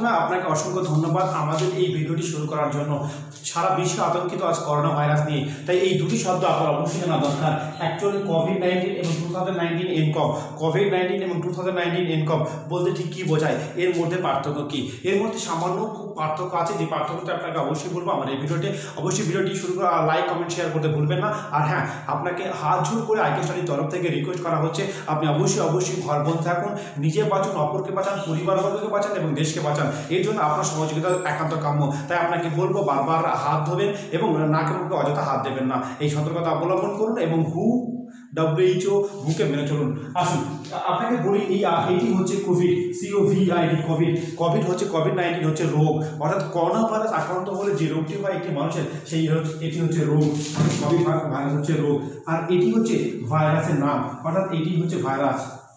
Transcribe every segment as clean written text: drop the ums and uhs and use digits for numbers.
প্রথমে আপনাকে অসংখ্য ধন্যবাদ আমাদের এই ভিডিওটি শুরু করার জন্য। সারা বিশ্ব আতঙ্কিত আজ করোনা ভাইরাস নিয়ে, তাই এই দুটি শব্দ আপনার অবশ্যই জানা দরকার। অ্যাকচুয়ালি কোভিড-19 এবং 2019 এনকম, কোভিড-19 এবং 2019 এনকম বলতে ঠিক কী বোঝায়, এর মধ্যে পার্থক্য কী? এর মধ্যে সামান্য খুব পার্থক্য আছে, যে পার্থক্যটা আপনাকে অবশ্যই বলবো আমার এই ভিডিওতে। অবশ্যই ভিডিওটি শুরু করে লাইক কমেন্ট শেয়ার করতে ভুলবেন না। আর হ্যাঁ, আপনাকে হাত জোর করে আইকে স্টাডির তরফ থেকে রিকোয়েস্ট করা হচ্ছে, আপনি অবশ্যই ঘর বন্ধ থাকুন, নিজে বাঁচুন, অপরকে বাঁচান, পরিবারবর্গকে বাঁচান এবং দেশকে বাঁচান। এর জন্য আপনার সহযোগিতা একান্ত কাম্য। তাই আপনাকে বলবো বারবার হাত ধোবেন এবং নাকের মুখে অযথা হাত দেবেন না, এই সতর্কতা অবলম্বন করুন এবং WHO হুকে মেনে চলুন। আসুন আপনাকে বলি, এটি হচ্ছে কোভিড, কোভিড হচ্ছে কোভিড-19 হচ্ছে রোগ, অর্থাৎ করোনা ভাইরাস আক্রান্ত হলে যে রোগটি হয় একটি মানুষের, এটি হচ্ছে রোগ। কোভিড ভাইরাস হচ্ছে রোগ, আর এটি হচ্ছে ভাইরাসের নাম, অর্থাৎ এটি হচ্ছে ভাইরাস।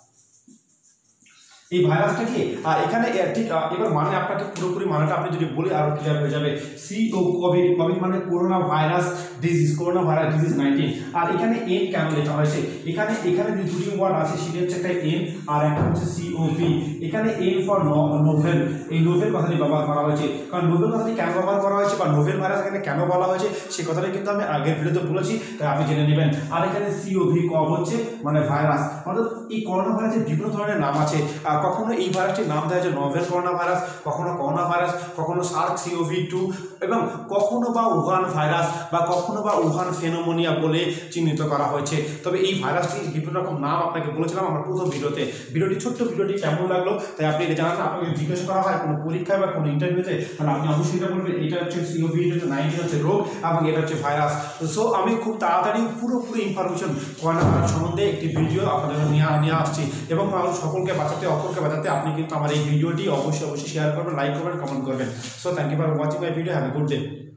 এই ভাইরাসটা কি এখানে ঠিক এবার মানে আপনাকে পুরোপুরি মানেটা আপনি যদি বলে আরো ক্লিয়ার হয়ে যাবে। কোভিড মানে corona virus disease, corona virus disease 19। আর এখানে এন কেন লেখা হয়েছে? এখানে যে দুটি ওয়ার্ড আছে সেটা হচ্ছে একটা এন আর একটা হচ্ছে COV। এখানে এন ফর নোভেল, এই নোভেল কথাটি ব্যবহার করা হয়েছে। কারণ নোভেল কথাটি কেন ব্যবহার করা হয়েছে বা নোভেল ভাইরাস এখানে কেন বলা হয়েছে সেই কথাটা কিন্তু আমি আগের ভিডিওতে বলেছি, তাই আপনি জেনে নেবেন। আর এখানে COV হচ্ছে মানে ভাইরাস, অর্থাৎ এই করোনা ভাইরাসের বিভিন্ন ধরনের নাম আছে। কখনো এই ভাইরাসটির নাম দেওয়া হয়েছে নোভেল করোনা ভাইরাস, কখনো করোনা ভাইরাস, কখনো SARS-CoV-2 এবং কখনো বা উহান ভাইরাস বা কখনো বা উহান ফেনোমোনিয়া বলে চিহ্নিত করা হয়েছে। তবে এই ভাইরাসটির বিভিন্ন রকম নাম আপনাকে বলেছিলাম আমার প্রথম ভিডিওতে। ছোট্ট ভিডিওটি কেমন লাগলো তাই আপনি এটা জানান। আপনাকে জিজ্ঞেস করা হয় কোনো পরীক্ষায় বা কোনো ইন্টারভিউতে, তাহলে আপনি অবশ্যই এটা বলবেন এটা হচ্ছে COVID-19 হচ্ছে রোগ এবং এটা হচ্ছে ভাইরাস। সো আমি খুব তাড়াতাড়ি পুরোপুরি ইনফরমেশন করোনা ভাইরাস সম্বন্ধে একটি ভিডিও আপনাদের নিয়ে আসছি এবং সকলকে বাঁচাতে, অপরকে বাঁচাতে আপনি কিন্তু আমার এই ভিডিওটি অবশ্যই শেয়ার করবেন, লাইক করবেন, কমেন্ট করবেন। So thank you for watching my video, have a good day.